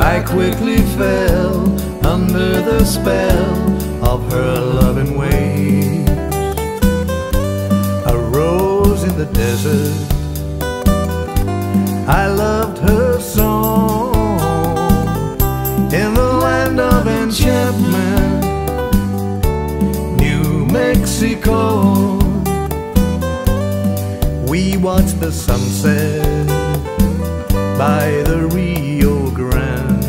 I quickly fell under the spell of her loving ways. A rose in the desert, I loved her song. In the land of enchantment, New Mexico, we watched the sunset by the Rio Grande.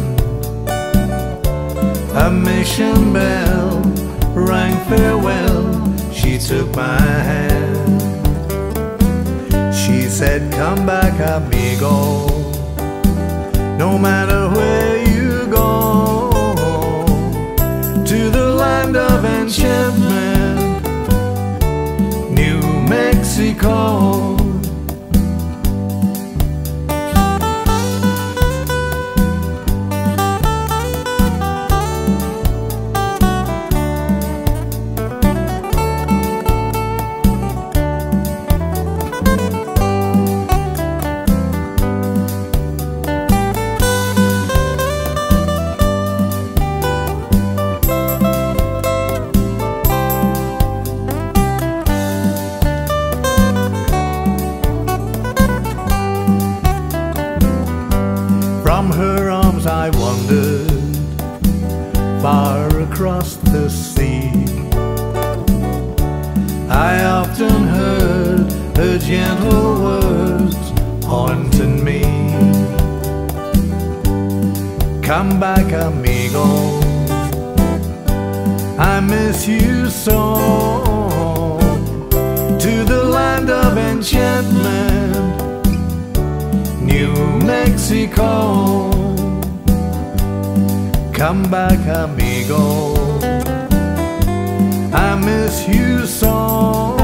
A mission bell rang farewell, she took my hand. She said, come back, amigo, no matter where you go, to the land of enchantment, New Mexico. From her arms I wandered far across the sea. I often heard her gentle words haunting me. Come back, amigo, I miss you so. To the land of enchantment, New Mexico. Come back, amigo, I miss you so.